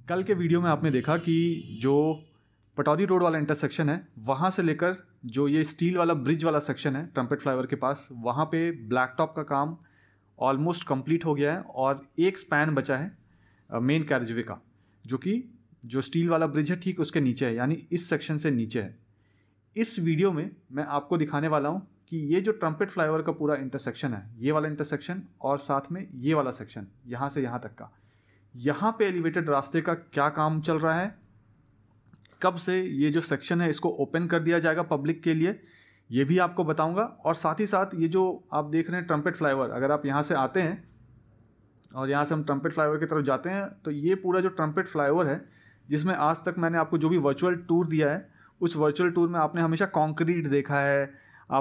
कल के वीडियो में आपने देखा कि जो पटौदी रोड वाला इंटरसेक्शन है वहाँ से लेकर जो ये स्टील वाला ब्रिज वाला सेक्शन है ट्रम्पेट फ्लाईओवर के पास, वहाँ पे ब्लैक टॉप का काम ऑलमोस्ट कंप्लीट हो गया है और एक स्पैन बचा है मेन कैरिजवे का, जो कि जो स्टील वाला ब्रिज है ठीक उसके नीचे है, यानी इस सेक्शन से नीचे है। इस वीडियो में मैं आपको दिखाने वाला हूँ कि ये जो ट्रम्पेट फ्लाईओवर का पूरा इंटरसेक्शन है, ये वाला इंटरसेक्शन और साथ में ये वाला सेक्शन यहाँ से यहाँ तक का, यहाँ पे एलिवेटेड रास्ते का क्या काम चल रहा है, कब से ये जो सेक्शन है इसको ओपन कर दिया जाएगा पब्लिक के लिए, ये भी आपको बताऊंगा। और साथ ही साथ ये जो आप देख रहे हैं ट्रम्पेट फ्लाईओवर, अगर आप यहाँ से आते हैं और यहाँ से हम ट्रम्पेट फ्लाईओवर की तरफ जाते हैं तो ये पूरा जो ट्रम्पेट फ्लाईओवर है, जिसमें आज तक मैंने आपको जो भी वर्चुअल टूर दिया है, उस वर्चुअल टूर में आपने हमेशा कॉन्क्रीट देखा है,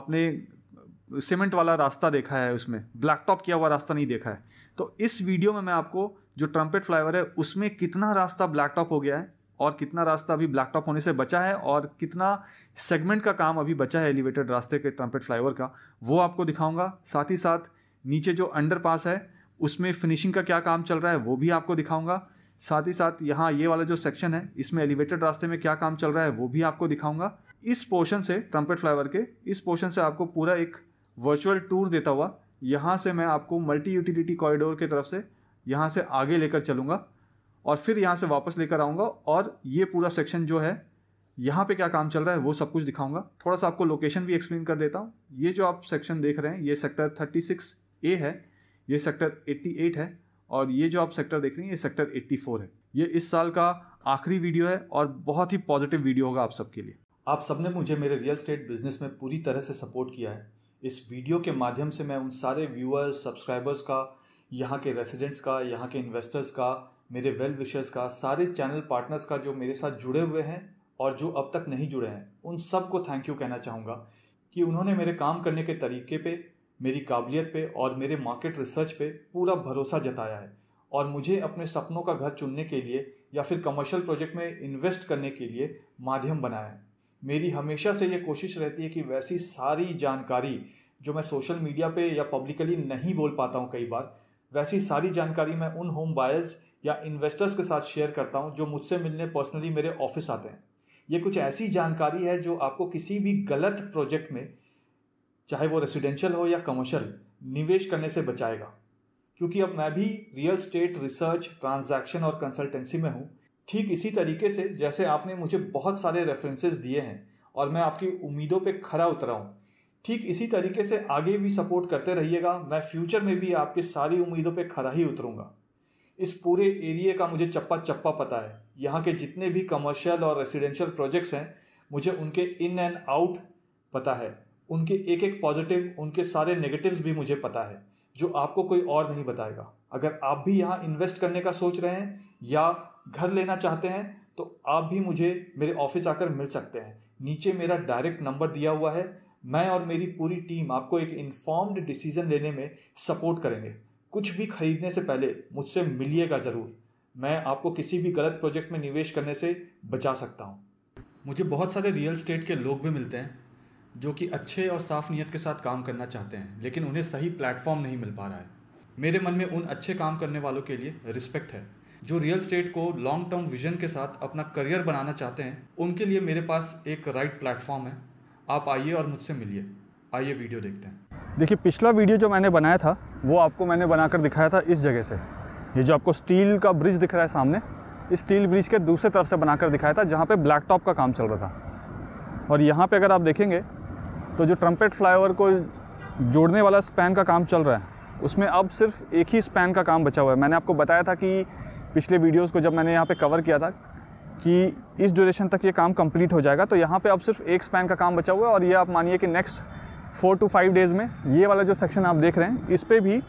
आपने सीमेंट वाला रास्ता देखा है, उसमें ब्लैक टॉप किया हुआ रास्ता नहीं देखा है। तो इस वीडियो में मैं आपको जो ट्रम्पेट फ्लाईओवर है उसमें कितना रास्ता ब्लैक टॉप हो गया है और कितना रास्ता अभी ब्लैक टॉप होने से बचा है और कितना सेगमेंट का काम अभी बचा है एलिवेटेड रास्ते के ट्रम्पेट फ्लाईओवर का, वो आपको दिखाऊंगा। साथ ही साथ नीचे जो अंडरपास है उसमें फिनिशिंग का क्या काम चल रहा है वो भी आपको दिखाऊंगा। साथ ही साथ यहाँ ये वाला जो सेक्शन है इसमें एलिवेटेड रास्ते में क्या काम चल रहा है वो भी आपको दिखाऊंगा। इस पोर्शन से ट्रम्पेट फ्लाईओवर के इस पोर्शन से आपको पूरा एक वर्चुअल टूर देता हुआ यहाँ से मैं आपको मल्टी यूटिलिटी कॉरिडोर की तरफ से यहाँ से आगे लेकर चलूँगा और फिर यहाँ से वापस लेकर आऊँगा और ये पूरा सेक्शन जो है यहाँ पे क्या काम चल रहा है वो सब कुछ दिखाऊंगा। थोड़ा सा आपको लोकेशन भी एक्सप्लेन कर देता हूँ। ये जो आप सेक्शन देख रहे हैं ये सेक्टर 36A है, ये सेक्टर 88 है और ये जो आप सेक्टर देख रहे हैं ये सेक्टर 84 है। ये इस साल का आखिरी वीडियो है और बहुत ही पॉजिटिव वीडियो होगा आप सबके लिए। आप सबने मुझे मेरे रियल एस्टेट बिजनेस में पूरी तरह से सपोर्ट किया है। इस वीडियो के माध्यम से मैं उन सारे व्यूअर्स, सब्सक्राइबर्स का, यहाँ के रेसिडेंट्स का, यहाँ के इन्वेस्टर्स का, मेरे वेल विशर्स का, सारे चैनल पार्टनर्स का जो मेरे साथ जुड़े हुए हैं और जो अब तक नहीं जुड़े हैं, उन सबको थैंक यू कहना चाहूँगा कि उन्होंने मेरे काम करने के तरीके पे, मेरी काबिलियत पे और मेरे मार्केट रिसर्च पे पूरा भरोसा जताया है और मुझे अपने सपनों का घर चुनने के लिए या फिर कमर्शियल प्रोजेक्ट में इन्वेस्ट करने के लिए माध्यम बनाया है। मेरी हमेशा से ये कोशिश रहती है कि वैसी सारी जानकारी जो मैं सोशल मीडिया पे या पब्लिकली नहीं बोल पाता हूँ कई बार, वैसी सारी जानकारी मैं उन होम बायर्स या इन्वेस्टर्स के साथ शेयर करता हूँ जो मुझसे मिलने पर्सनली मेरे ऑफिस आते हैं। ये कुछ ऐसी जानकारी है जो आपको किसी भी गलत प्रोजेक्ट में, चाहे वो रेसिडेंशियल हो या कमर्शियल, निवेश करने से बचाएगा। क्योंकि अब मैं भी रियल एस्टेट रिसर्च, ट्रांजैक्शन और कंसल्टेंसी में हूँ। ठीक इसी तरीके से जैसे आपने मुझे बहुत सारे रेफरेंसेस दिए हैं और मैं आपकी उम्मीदों पे खरा उतरा हूँ, ठीक इसी तरीके से आगे भी सपोर्ट करते रहिएगा। मैं फ्यूचर में भी आपकी सारी उम्मीदों पे खरा ही उतरूँगा। इस पूरे एरिया का मुझे चप्पा चप्पा पता है। यहाँ के जितने भी कमर्शियल और रेसिडेंशियल प्रोजेक्ट्स हैं, मुझे उनके इन एंड आउट पता है। उनके एक एक पॉजिटिव, उनके सारे नेगेटिव्स भी मुझे पता है, जो आपको कोई और नहीं बताएगा। अगर आप भी यहाँ इन्वेस्ट करने का सोच रहे हैं या घर लेना चाहते हैं तो आप भी मुझे मेरे ऑफिस आकर मिल सकते हैं। नीचे मेरा डायरेक्ट नंबर दिया हुआ है। मैं और मेरी पूरी टीम आपको एक इन्फॉर्म्ड डिसीजन लेने में सपोर्ट करेंगे। कुछ भी खरीदने से पहले मुझसे मिलिएगा ज़रूर। मैं आपको किसी भी गलत प्रोजेक्ट में निवेश करने से बचा सकता हूँ। मुझे बहुत सारे रियल एस्टेट के लोग भी मिलते हैं जो कि अच्छे और साफ नीयत के साथ काम करना चाहते हैं, लेकिन उन्हें सही प्लेटफॉर्म नहीं मिल पा रहा है। मेरे मन में उन अच्छे काम करने वालों के लिए रिस्पेक्ट है जो रियल एस्टेट को लॉन्ग टर्म विजन के साथ अपना करियर बनाना चाहते हैं। उनके लिए मेरे पास एक राइट प्लेटफॉर्म है। आप आइए और मुझसे मिलिए। आइए वीडियो देखते हैं। देखिए, पिछला वीडियो जो मैंने बनाया था वो आपको मैंने बनाकर दिखाया था इस जगह से। ये जो आपको स्टील का ब्रिज दिख रहा है सामने, इस स्टील ब्रिज के दूसरे तरफ से बनाकर दिखाया था जहाँ पे ब्लैक टॉप का काम चल रहा था। और यहाँ पे अगर आप देखेंगे तो जो ट्रम्पेट फ्लाईओवर को जोड़ने वाला स्पैन का काम चल रहा है, उसमें अब सिर्फ एक ही स्पैन का काम बचा हुआ है। मैंने आपको बताया था कि पिछले वीडियोज़ को जब मैंने यहाँ पर कवर किया था कि इस ड्यूरेशन तक ये काम कंप्लीट हो जाएगा, तो यहाँ पे अब सिर्फ एक स्पैन का काम बचा हुआ है। और ये आप मानिए कि नेक्स्ट 4 to 5 डेज़ में ये वाला जो सेक्शन आप देख रहे हैं, इस पे भी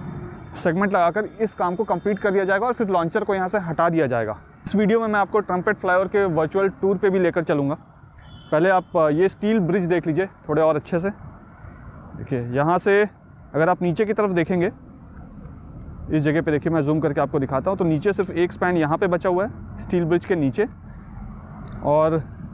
सेगमेंट लगाकर इस काम को कंप्लीट कर दिया जाएगा और फिर लॉन्चर को यहाँ से हटा दिया जाएगा। इस वीडियो में मैं आपको ट्रम्पेट फ्लाईओवर के वर्चुअल टूर पे भी लेकर चलूँगा। पहले आप ये स्टील ब्रिज देख लीजिए थोड़े और अच्छे से। देखिए, यहाँ से अगर आप नीचे की तरफ देखेंगे, इस जगह पे देखिए, मैं जूम करके आपको दिखाता हूँ, तो नीचे सिर्फ एक स्पैन यहाँ पे बचा हुआ है स्टील ब्रिज के नीचे। और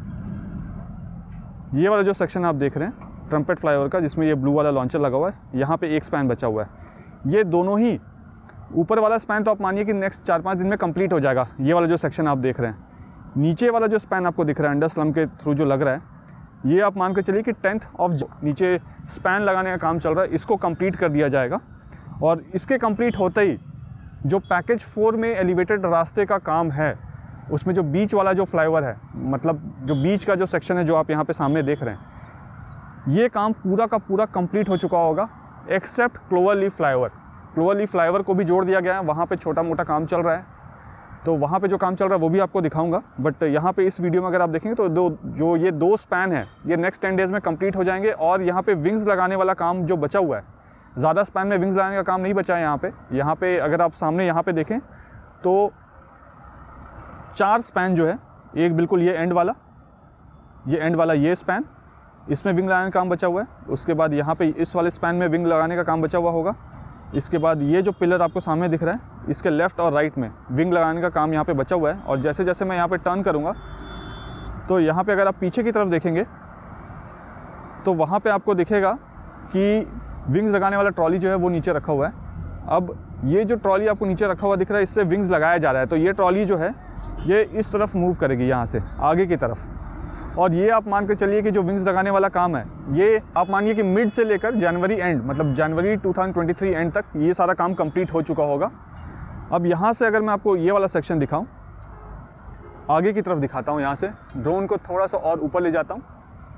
ये वाला जो सेक्शन आप देख रहे हैं ट्रम्पेट फ्लाईओवर का, जिसमें ये ब्लू वाला लॉन्चर लगा हुआ है, यहाँ पे एक स्पैन बचा हुआ है। ये दोनों ही ऊपर वाला स्पैन तो आप मानिए कि नेक्स्ट 4-5 दिन में कंप्लीट हो जाएगा। ये वाला जो सेक्शन आप देख रहे हैं, नीचे वाला जो स्पैन आपको दिख रहा है अंडर स्लम के थ्रू जो लग रहा है, ये आप मान के चलिए कि 10th ऑफ नीचे स्पैन लगाने का काम चल रहा है, इसको कंप्लीट कर दिया जाएगा। और इसके कंप्लीट होते ही जो पैकेज 4 में एलिवेटेड रास्ते का काम है, उसमें जो बीच वाला जो फ्लाईओवर है, मतलब जो बीच का जो सेक्शन है जो आप यहाँ पे सामने देख रहे हैं, ये काम पूरा का पूरा कंप्लीट हो चुका होगा except clover leaf flyover. Clover leaf flyover को भी जोड़ दिया गया है, वहाँ पे छोटा मोटा काम चल रहा है, तो वहाँ पे जो काम चल रहा है वो भी आपको दिखाऊंगा। बट यहाँ पे इस वीडियो में अगर आप देखेंगे तो ये दो स्पैन है, ये नेक्स्ट 10 डेज़ में कंप्लीट हो जाएंगे। और यहाँ पे विंग्स लगाने वाला काम जो बचा हुआ है, ज़्यादा स्पैन में विंग्स लगाने का काम नहीं बचा है यहाँ पे अगर आप सामने यहाँ पे देखें तो 4 स्पैन जो है, एक बिल्कुल ये एंड वाला ये स्पैन, इसमें विंग लगाने का काम बचा हुआ है। उसके बाद यहाँ पे इस वाले स्पैन में विंग लगाने का काम बचा हुआ होगा। इसके बाद ये जो पिलर आपको सामने दिख रहा है, इसके लेफ़्ट और राइट में विंग लगाने का काम यहाँ पे बचा हुआ है। और जैसे जैसे मैं यहाँ पे टर्न करूँगा तो यहाँ पे अगर आप पीछे की तरफ देखेंगे तो वहाँ पे आपको दिखेगा कि विंग्स लगाने वाला ट्रॉली जो है वो नीचे रखा हुआ है। अब ये जो ट्रॉली आपको नीचे रखा हुआ दिख रहा है, इससे विंग्स लगाया जा रहा है। तो ये ट्रॉली जो है ये इस तरफ मूव करेगी, यहाँ से आगे की तरफ। और ये आप मान के चलिए कि जो विंग्स लगाने वाला काम है, ये आप मानिए कि मिड से लेकर जनवरी एंड, मतलब जनवरी 2023 एंड तक ये सारा काम कंप्लीट हो चुका होगा। अब यहाँ से अगर मैं आपको ये वाला सेक्शन दिखाऊं, आगे की तरफ दिखाता हूँ, यहाँ से ड्रोन को थोड़ा सा और ऊपर ले जाता हूँ।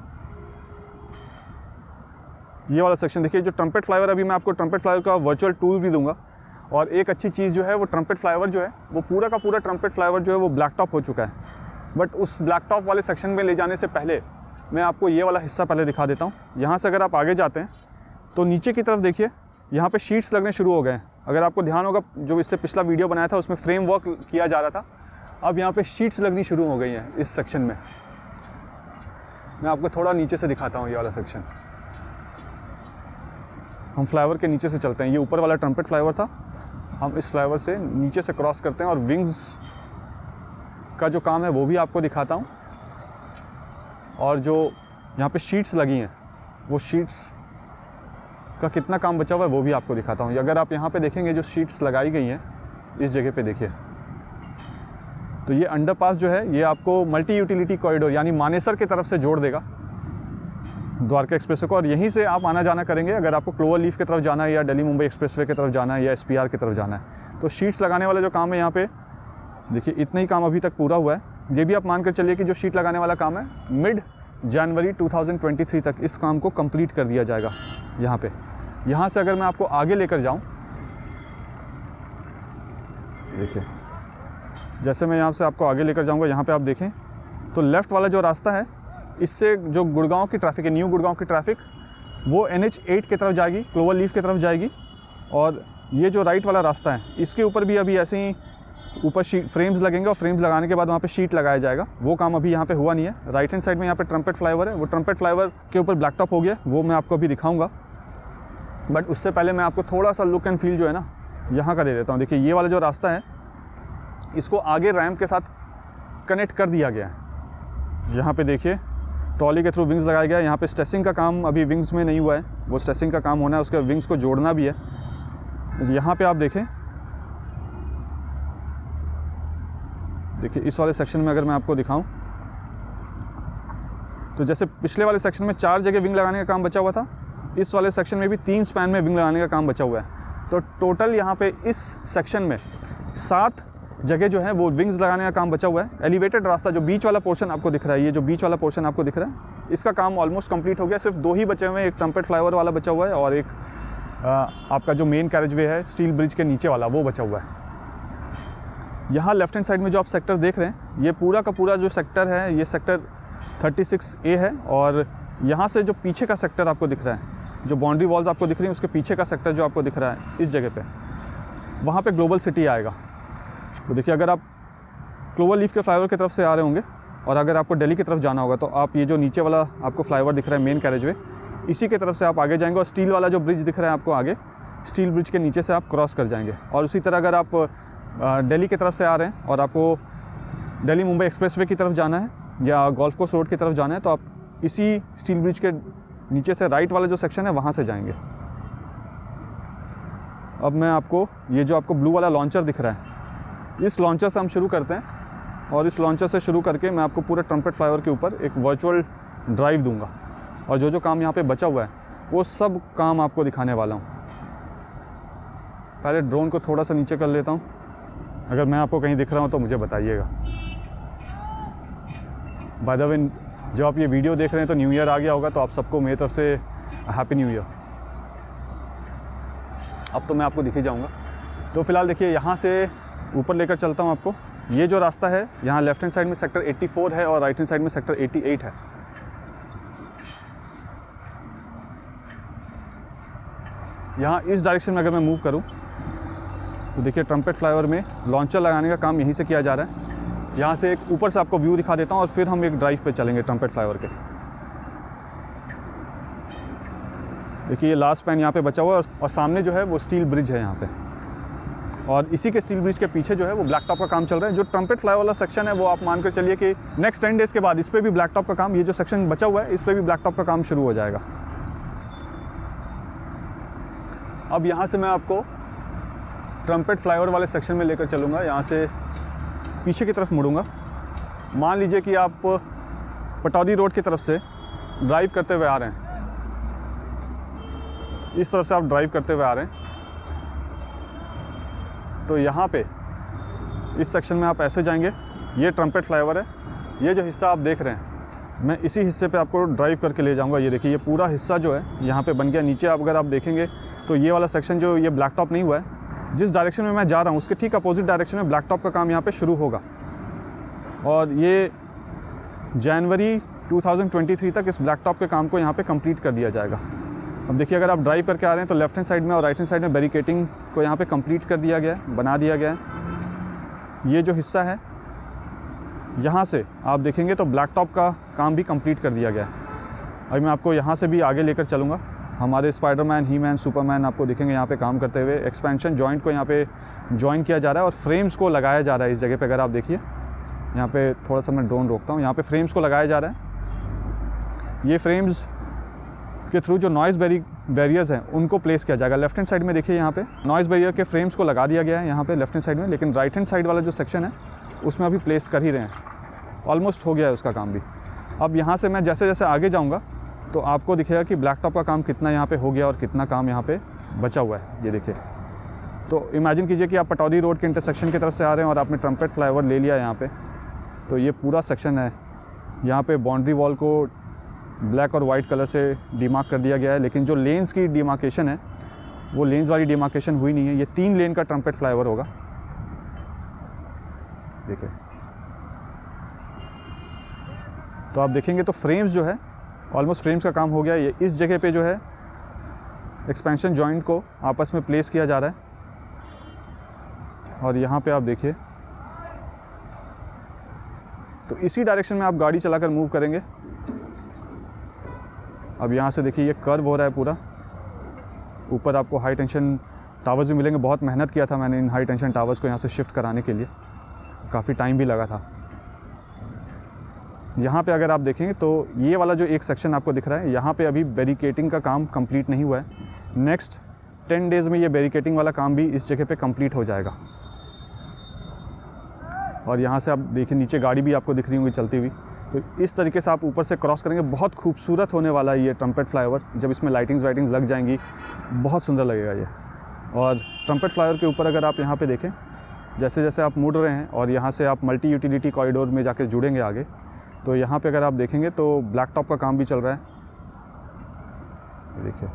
ये वाला सेक्शन देखिए, जो ट्रम्पेट फ्लाईओवर, अभी मैं आपको ट्रम्पेट फ्लाईओवर का वर्चुअल टूर भी दूंगा। और एक अच्छी चीज़ जो है वो ट्रम्पेट फ्लाईओवर जो है वो पूरा का पूरा ट्रम्पेट फ्लाईओवर जो है वो ब्लैक टॉप हो चुका है। बट उस ब्लैक टॉप वाले सेक्शन में ले जाने से पहले मैं आपको ये वाला हिस्सा पहले दिखा देता हूँ। यहाँ से अगर आप आगे जाते हैं तो नीचे की तरफ देखिए, यहाँ पे शीट्स लगने शुरू हो गए हैं। अगर आपको ध्यान होगा, जो इससे पिछला वीडियो बनाया था उसमें फ्रेम वर्क किया जा रहा था, अब यहाँ पे शीट्स लगनी शुरू हो गई हैं इस सेक्शन में। मैं आपको थोड़ा नीचे से दिखाता हूँ ये वाला सेक्शन। हम फ्लाईओवर के नीचे से चलते हैं, ये ऊपर वाला ट्रम्पेट फ्लाईओवर था, हम इस फ्लाईओवर से नीचे से क्रॉस करते हैं और विंग्स का जो काम है वो भी आपको दिखाता हूँ। और जो यहाँ पे शीट्स लगी हैं, वो शीट्स का कितना काम बचा हुआ है वो भी आपको दिखाता हूँ। अगर आप यहाँ पे देखेंगे जो शीट्स लगाई गई हैं इस जगह पे देखिए, तो ये अंडरपास जो है ये आपको मल्टी यूटिलिटी कॉरिडोर यानी मानेसर की तरफ से जोड़ देगा द्वारका एक्सप्रेसवे को। और यहीं से आप आना जाना करेंगे अगर आपको क्लोवर लीफ की तरफ जाना है, या दिल्ली मुंबई एक्सप्रेसवे की तरफ जाना है, या SPR की तरफ जाना है। तो शीट्स लगाने वाला जो काम है यहाँ पे देखिए, इतना ही काम अभी तक पूरा हुआ है। ये भी आप मान कर चलिए कि जो शीट लगाने वाला काम है मिड जनवरी 2023 तक इस काम को कंप्लीट कर दिया जाएगा। यहाँ पे, यहाँ से अगर मैं आपको आगे लेकर जाऊँ, देखिए जैसे मैं यहाँ से आपको आगे लेकर जाऊँगा, यहाँ पे आप देखें तो लेफ़्ट वाला जो रास्ता है, इससे जो गुड़गांव की ट्रैफिक है, न्यू गुड़गांव की ट्रैफिक, वो NH8 की तरफ जाएगी, क्लोवर लीफ की तरफ जाएगी। और ये जो राइट वाला रास्ता है, इसके ऊपर भी अभी ऐसे ही ऊपर शीट फ्रेम्स लगेंगे, और फ्रेम्स लगाने के बाद वहाँ पे शीट लगाया जाएगा। वो काम अभी यहाँ पे हुआ नहीं है। राइट हैंड साइड में यहाँ पे ट्रम्पेट फ्लाईओवर है, वो ट्रम्पेट फ्लाईओवर के ऊपर ब्लैक टॉप हो गया, वो मैं आपको अभी दिखाऊंगा। बट उससे पहले मैं आपको थोड़ा सा लुक एंड फील जो है ना यहाँ का दे देता हूँ। देखिए ये वाला जो रास्ता है, इसको आगे रैम्प के साथ कनेक्ट कर दिया गया है। यहाँ पे देखिए ट्रॉली के थ्रू विंग्स लगाया गया है। यहाँ पे स्ट्रेसिंग का काम अभी विंग्स में नहीं हुआ है, वो स्ट्रेसिंग का काम होना है, उसके विंग्स को जोड़ना भी है। यहाँ पे आप देखें, देखिए इस वाले सेक्शन में अगर मैं आपको दिखाऊं तो जैसे पिछले वाले सेक्शन में 4 जगह विंग लगाने का काम बचा हुआ था, इस वाले सेक्शन में भी 3 स्पैन में विंग लगाने का काम बचा हुआ है। तो टोटल यहाँ पे इस सेक्शन में 7 जगह जो है वो विंग्स लगाने का काम बचा हुआ है। एलिवेटेड रास्ता जो बीच वाला पोर्शन आपको दिख रहा है, ये जो बीच वाला पोर्शन आपको दिख रहा है, इसका काम ऑलमोस्ट कंप्लीट हो गया। सिर्फ 2 ही बचे हुए हैं, एक ट्रम्पेट फ्लाईओवर वाला बचा हुआ है और एक आपका जो मेन कैरेजवे है स्टील ब्रिज के नीचे वाला, वो बचा हुआ है। यहाँ लेफ्ट हैंड साइड में जो आप सेक्टर देख रहे हैं, ये पूरा का पूरा जो सेक्टर है, ये सेक्टर 36A है। और यहाँ से जो पीछे का सेक्टर आपको दिख रहा है, जो बाउंड्री वॉल्स आपको दिख रही हैं, उसके पीछे का सेक्टर जो आपको दिख रहा है इस जगह पे, वहाँ पे ग्लोबल सिटी आएगा। तो देखिए अगर आप क्लोवर लीफ के फ्लाईओवर की तरफ से आ रहे होंगे और अगर आपको दिल्ली की तरफ जाना होगा, तो आप ये जो नीचे वाला आपको फ्लाईओवर दिख रहा है मेन कैरेजवे, इसी की तरफ से आप आगे जाएंगे और स्टील वाला जो ब्रिज दिख रहा है आपको आगे, स्टील ब्रिज के नीचे से आप क्रॉस कर जाएंगे। और उसी तरह अगर आप दिल्ली की तरफ से आ रहे हैं और आपको दिल्ली मुंबई एक्सप्रेसवे की तरफ जाना है या गोल्फ कोर्स रोड की तरफ जाना है, तो आप इसी स्टील ब्रिज के नीचे से राइट वाला जो सेक्शन है वहाँ से जाएंगे। अब मैं आपको ये जो आपको ब्लू वाला लॉन्चर दिख रहा है, इस लॉन्चर से हम शुरू करते हैं और इस लॉन्चर से शुरू करके मैं आपको पूरे ट्रम्पेट फ्लाईओवर के ऊपर एक वर्चुअल ड्राइव दूंगा और जो जो काम यहाँ पे बचा हुआ है वो सब काम आपको दिखाने वाला हूँ। पहले ड्रोन को थोड़ा सा नीचे कर लेता हूँ, अगर मैं आपको कहीं दिख रहा हूँ तो मुझे बताइएगा। बाय द वे, जब आप ये वीडियो देख रहे हैं तो न्यू ईयर आ गया होगा, तो आप सबको मेरी तरफ से हैप्पी न्यू ईयर। अब तो मैं आपको दिख ही जाऊँगा। तो फिलहाल देखिए, यहाँ से ऊपर लेकर चलता हूँ आपको। ये जो रास्ता है, यहाँ लेफ्ट हैंड साइड में सेक्टर 84 है और राइट हैंड साइड में सेक्टर 88 है। यहाँ इस डायरेक्शन में अगर मैं मूव करूँ तो देखिए ट्रम्पेट फ्लाईओवर में लॉन्चर लगाने का काम यहीं से किया जा रहा है। यहाँ से एक ऊपर से आपको व्यू दिखा देता हूँ और फिर हम एक ड्राइव पे चलेंगे ट्रम्पेट फ्लाईओवर के। देखिए ये लास्ट स्पैन यहाँ पे बचा हुआ है और सामने जो है वो स्टील ब्रिज है यहाँ पे, और इसी के स्टील ब्रिज के पीछे जो है वो ब्लैक टॉप का काम चल रहा है। जो ट्रम्पेट फ्लाईओवर वाला सेक्शन है वो आप मानकर चलिए कि नेक्स्ट 10 डेज़ के बाद इस पर भी ब्लैक टॉप का काम, ये जो सेक्शन बचा हुआ है इस पर भी ब्लैक टॉप का काम शुरू हो जाएगा। अब यहाँ से मैं आपको ट्रम्पेट फ्लाईओवर वाले सेक्शन में लेकर चलूँगा। यहाँ से पीछे की तरफ मुड़ूंगा। मान लीजिए कि आप पटौदी रोड की तरफ से ड्राइव करते हुए आ रहे हैं, इस तरफ से आप ड्राइव करते हुए आ रहे हैं, तो यहाँ पे इस सेक्शन में आप ऐसे जाएंगे। ये ट्रम्पेट फ्लाईओवर है, ये जो हिस्सा आप देख रहे हैं मैं इसी हिस्से पे आपको ड्राइव करके ले जाऊँगा। ये देखिए ये पूरा हिस्सा जो है यहाँ पे बन गया। नीचे अगर आप देखेंगे तो ये वाला सेक्शन जो ये ब्लैक टॉप नहीं हुआ है, जिस डायरेक्शन में मैं जा रहा हूँ उसके ठीक अपोजिट डायरेक्शन में ब्लैक टॉप का काम यहाँ पे शुरू होगा और ये जनवरी 2023 तक इस ब्लैक टॉप के काम को यहाँ पे कंप्लीट कर दिया जाएगा। अब देखिए, अगर आप ड्राइव करके आ रहे हैं तो लेफ्ट हैंड साइड में और राइट हैंड साइड में बैरिकेटिंग को यहाँ पे कंप्लीट कर दिया गया है, बना दिया गया है। ये जो हिस्सा है यहाँ से आप देखेंगे तो ब्लैक टॉप का काम भी कंप्लीट कर दिया गया है। अभी मैं आपको यहाँ से भी आगे लेकर चलूँगा। हमारे स्पाइडरमैन, ही मैन, सुपरमैन आपको दिखेंगे यहाँ पे काम करते हुए। एक्सपेंशन जॉइंट को यहाँ पे जॉइन किया जा रहा है और फ्रेम्स को लगाया जा रहा है इस जगह पे। अगर आप देखिए यहाँ पे थोड़ा सा मैं ड्रोन रोकता हूँ, यहाँ पे फ्रेम्स को लगाया जा रहा है। ये फ्रेम्स के थ्रू जो नॉइज़ बैरियर्स हैं उनको प्लेस किया जाएगा। लेफ्ट हैंड साइड में देखिए यहाँ पे नॉइज़ बैरियर के फ्रेम्स को लगा दिया गया है यहाँ पे लेफ्ट हैंड साइड में, लेकिन राइट हैंड साइड वाला जो सेक्शन है उसमें अभी प्लेस कर ही रहे हैं। ऑलमोस्ट हो गया है उसका काम भी। अब यहाँ से मैं जैसे जैसे आगे जाऊँगा तो आपको दिखेगा कि ब्लैक टॉप का काम कितना यहाँ पे हो गया और कितना काम यहाँ पे बचा हुआ है। ये देखिए, तो इमेजिन कीजिए कि आप पटौदी रोड के इंटरसेक्शन की तरफ से आ रहे हैं और आपने ट्रम्पेट फ्लाईओवर ले लिया यहाँ पे, तो ये पूरा सेक्शन है। यहाँ पे बाउंड्री वॉल को ब्लैक और वाइट कलर से डिमार्क कर दिया गया है, लेकिन जो लेन्स की डिमार्केशन है वो लेन्स वाली डिमार्केशन हुई नहीं है। ये 3 लेन का ट्रम्पेट फ्लाईओवर होगा। देखिए, तो आप देखेंगे तो फ्रेम्स जो है ऑलमोस्ट फ्रेम्स का काम हो गया। ये इस जगह पे जो है एक्सपेंशन जॉइंट को आपस में प्लेस किया जा रहा है और यहाँ पे आप देखिए तो इसी डायरेक्शन में आप गाड़ी चलाकर मूव करेंगे। अब यहाँ से देखिए ये कर्व हो रहा है पूरा। ऊपर आपको हाई टेंशन टावर्स भी मिलेंगे। बहुत मेहनत किया था मैंने इन हाई टेंशन टावर्स को यहाँ से शिफ्ट कराने के लिए, काफ़ी टाइम भी लगा था। यहाँ पे अगर आप देखेंगे तो ये वाला जो एक सेक्शन आपको दिख रहा है, यहाँ पे अभी बैरिकेटिंग का काम कंप्लीट नहीं हुआ है। नेक्स्ट 10 डेज़ में ये बैरिकेटिंग वाला काम भी इस जगह पे कंप्लीट हो जाएगा। और यहाँ से आप देखिए नीचे गाड़ी भी आपको दिख रही होंगी चलती हुई। तो इस तरीके से आप ऊपर से क्रॉस करेंगे। बहुत खूबसूरत होने वाला है ये ट्रम्पेट फ्लाईओवर। जब इसमें लाइटिंग्स लग जाएंगी बहुत सुंदर लगेगा ये। और ट्रम्पेट फ्लाईओवर के ऊपर अगर आप यहाँ पे देखें, जैसे जैसे आप मुड़ रहे हैं और यहाँ से आप मल्टी यूटिलिटी कॉरिडोर में जाकर जुड़ेंगे आगे, तो यहाँ पे अगर आप देखेंगे तो ब्लैक टॉप का काम भी चल रहा है। देखिए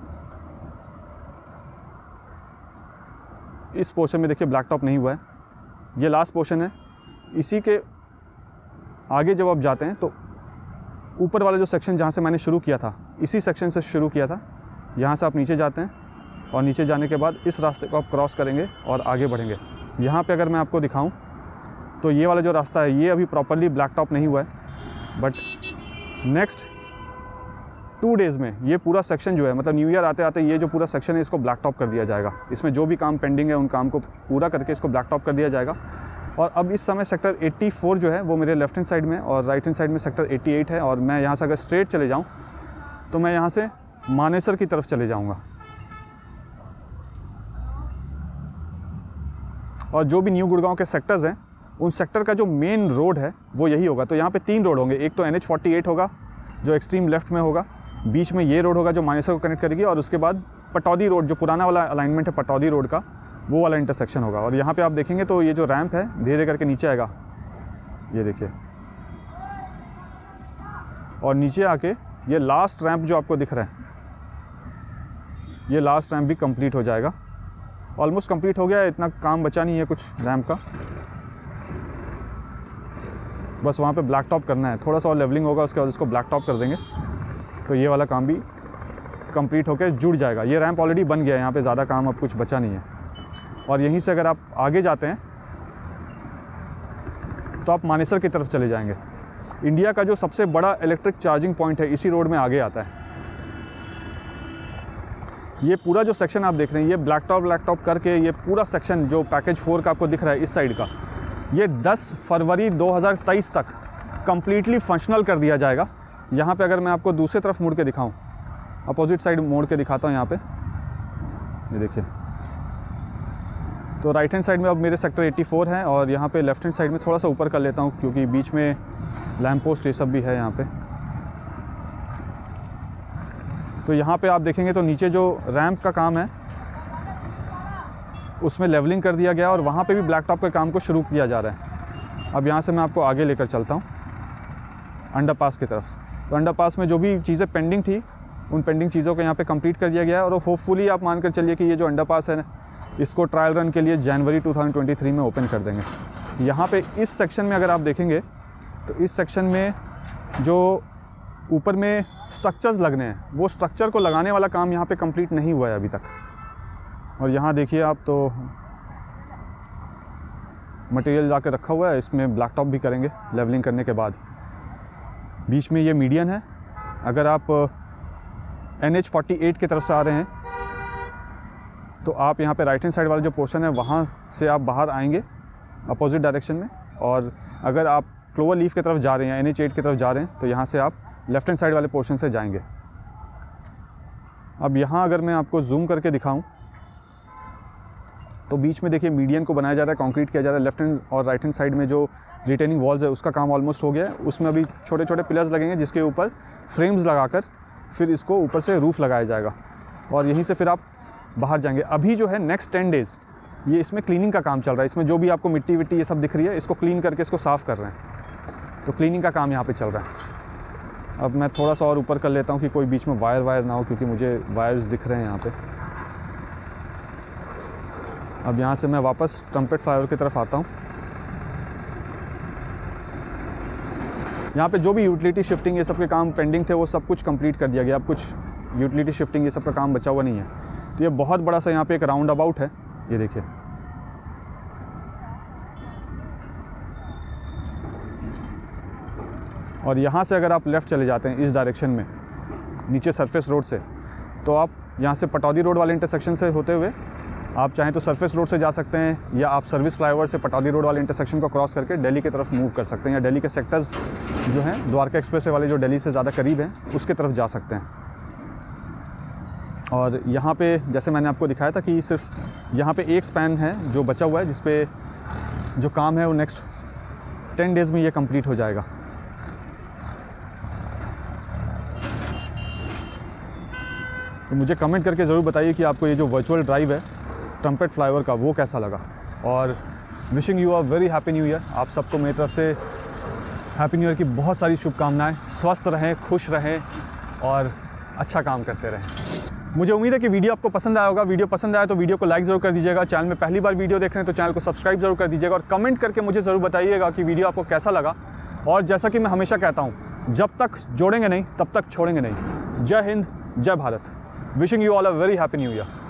इस पोर्शन में देखिए ब्लैक टॉप नहीं हुआ है, ये लास्ट पोर्शन है। इसी के आगे जब आप जाते हैं तो ऊपर वाला जो सेक्शन जहाँ से मैंने शुरू किया था, इसी सेक्शन से शुरू किया था। यहाँ से आप नीचे जाते हैं और नीचे जाने के बाद इस रास्ते को आप क्रॉस करेंगे और आगे बढ़ेंगे। यहाँ पे अगर मैं आपको दिखाऊं तो ये वाला जो रास्ता है ये अभी प्रॉपरली ब्लैक टॉप नहीं हुआ है, बट नेक्स्ट 2 डेज़ में ये पूरा सेक्शन जो है, मतलब न्यू ईयर आते आते ये जो पूरा सेक्शन है इसको ब्लैक टॉप कर दिया जाएगा। इसमें जो भी काम पेंडिंग है उन काम को पूरा करके इसको ब्लैक टॉप कर दिया जाएगा। और अब इस समय सेक्टर 84 जो है वो मेरे लेफ्ट हैंड साइड में और राइट हैंड साइड में सेक्टर 88 है। और मैं यहाँ से अगर स्ट्रेट चले जाऊँ तो मैं यहाँ से मानेसर की तरफ चले जाऊँगा। और जो भी न्यू गुड़गांव के सेक्टर्स हैं उन सेक्टर का जो मेन रोड है वो यही होगा। तो यहाँ पे 3 रोड होंगे, एक तो NH48 होगा जो एक्सट्रीम लेफ्ट में होगा, बीच में ये रोड होगा जो मानेसर को कनेक्ट करेगी, और उसके बाद पटौदी रोड जो पुराना वाला अलाइनमेंट है पटौदी रोड का, वो वाला इंटरसेक्शन होगा। और यहाँ पे आप देखेंगे तो ये जो रैंप है धीरे धीरे करके नीचे आएगा, ये देखिए, और नीचे आके ये लास्ट रैंप जो आपको दिख रहा है, ये लास्ट रैंप भी कंप्लीट हो जाएगा। ऑलमोस्ट कंप्लीट हो गया है, इतना काम बचा नहीं है कुछ रैंप का, बस वहाँ पे ब्लैक टॉप करना है, थोड़ा सा और लेवलिंग होगा, उसके बाद उसको ब्लैक टॉप कर देंगे तो ये वाला काम भी कंप्लीट होकर जुड़ जाएगा। ये रैंप ऑलरेडी बन गया है, यहाँ पे ज़्यादा काम अब कुछ बचा नहीं है। और यहीं से अगर आप आगे जाते हैं तो आप मानेसर की तरफ चले जाएंगे। इंडिया का जो सबसे बड़ा इलेक्ट्रिक चार्जिंग पॉइंट है इसी रोड में आगे आता है। ये पूरा जो सेक्शन आप देख रहे हैं, ये ब्लैक टॉप करके ये पूरा सेक्शन जो पैकेज 4 का आपको दिख रहा है इस साइड का, ये 10 फरवरी 2023 तक कम्प्लीटली फंक्शनल कर दिया जाएगा। यहाँ पे अगर मैं आपको दूसरी तरफ मुड़ के दिखाऊं, अपोजिट साइड मोड़ के दिखाता हूँ यहाँ पे, ये देखिए, तो राइट हैंड साइड में अब मेरे सेक्टर 84 है, और यहाँ पे लेफ्ट हैंड साइड में थोड़ा सा ऊपर कर लेता हूँ क्योंकि बीच में लैंप पोस्ट ये सब भी है यहाँ पे। तो यहाँ पे आप देखेंगे तो नीचे जो रैंप का काम है उसमें लेवलिंग कर दिया गया, और वहाँ पे भी ब्लैक टॉप के काम को शुरू किया जा रहा है। अब यहाँ से मैं आपको आगे लेकर चलता हूँ अंडरपास की तरफ। तो अंडरपास में जो भी चीज़ें पेंडिंग थी उन पेंडिंग चीज़ों को यहाँ पे कंप्लीट कर दिया गया है, और होपफुली आप मानकर चलिए कि ये जो अंडरपास है इसको ट्रायल रन के लिए जनवरी 2023 में ओपन कर देंगे। यहाँ पे इस सेक्शन में अगर आप देखेंगे तो इस सेक्शन में जो ऊपर में स्ट्रक्चर्स लगने हैं वो स्ट्रक्चर को लगाने वाला काम यहाँ पे कंप्लीट नहीं हुआ है अभी तक। और यहाँ देखिए आप तो मटेरियल जाके रखा हुआ है, इसमें ब्लैक टॉप भी करेंगे लेवलिंग करने के बाद। बीच में ये मीडियन है, अगर आप NH48 की तरफ से आ रहे हैं तो आप यहाँ पे राइट हैंड साइड वाला जो पोर्शन है वहाँ से आप बाहर आएंगे अपोजिट डायरेक्शन में, और अगर आप क्लोवर लीफ की तरफ जा रहे हैं NH8 की तरफ जा रहे हैं तो यहाँ से आप लेफ्ट हैंड साइड वाले पोर्शन से जाएंगे। अब यहाँ अगर मैं आपको जूम करके दिखाऊं तो बीच में देखिए मीडियन को बनाया जा रहा है, कंक्रीट किया जा रहा है। लेफ्ट हैंड और राइट हैंड साइड में जो रिटेनिंग वॉल्स है उसका काम ऑलमोस्ट हो गया है, उसमें अभी छोटे छोटे पिलर्स लगेंगे जिसके ऊपर फ्रेम्स लगाकर फिर इसको ऊपर से रूफ लगाया जाएगा, और यहीं से फिर आप बाहर जाएंगे। अभी जो है नेक्स्ट 10 डेज़ ये इसमें क्लीनिंग का काम चल रहा है, इसमें जो भी आपको मिट्टी विट्टी ये सब दिख रही है इसको क्लीन करके इसको साफ़ कर रहे हैं, तो क्लीनिंग का काम यहाँ पे चल रहा है। अब मैं थोड़ा सा और ऊपर कर लेता हूँ कि कोई बीच में वायर ना हो, क्योंकि मुझे वायर्स दिख रहे हैं यहाँ पे। अब यहाँ से मैं वापस ट्रम्पेट फ्लाईओवर की तरफ आता हूँ। यहाँ पे जो भी यूटिलिटी शिफ्टिंग ये सब के काम पेंडिंग थे वो सब कुछ कंप्लीट कर दिया गया। अब कुछ यूटिलिटी शिफ्टिंग ये सब का काम बचा हुआ नहीं है। तो ये बहुत बड़ा सा यहाँ पे एक राउंड अबाउट है, ये देखिए। और यहाँ से अगर आप लेफ़्ट चले जाते हैं इस डायरेक्शन में नीचे सरफेस रोड से, तो आप यहाँ से पटौदी रोड वाले इंटरसेक्शन से होते हुए आप चाहें तो सरफेस रोड से जा सकते हैं, या आप सर्विस फ्लाईओवर से पटौदी रोड वाले इंटरसेक्शन को क्रॉस करके दिल्ली की तरफ मूव कर सकते हैं, या दिल्ली के सेक्टर्स जो हैं द्वारका एक्सप्रेस वाले जो दिल्ली से ज़्यादा करीब हैं उसके तरफ जा सकते हैं। और यहाँ पे जैसे मैंने आपको दिखाया था कि सिर्फ यहाँ पे एक स्पैन है जो बचा हुआ है, जिस पे जो काम है वो नेक्स्ट 10 डेज़ में ये कंप्लीट हो जाएगा। तो मुझे कमेंट करके ज़रूर बताइए कि आपको ये जो वर्चुअल ड्राइव है ट्रम्पेट फ्लाईओवर का वो कैसा लगा। और wishing you a very happy new year. आप सबको मेरी तरफ से हैप्पी न्यू ईयर की बहुत सारी शुभकामनाएं। स्वस्थ रहें, खुश रहें और अच्छा काम करते रहें। मुझे उम्मीद है कि वीडियो आपको पसंद आया होगा। वीडियो पसंद आया तो वीडियो को लाइक ज़रूर कर दीजिएगा। चैनल में पहली बार वीडियो देख रहे हैं तो चैनल को सब्सक्राइब जरूर कर दीजिएगा, और कमेंट करके मुझे ज़रूर बताइएगा कि वीडियो आपको कैसा लगा। और जैसा कि मैं हमेशा कहता हूँ, जब तक जोड़ेंगे नहीं तब तक छोड़ेंगे नहीं। जय हिंद, जय Bharat. Wishing you all a very happy new year.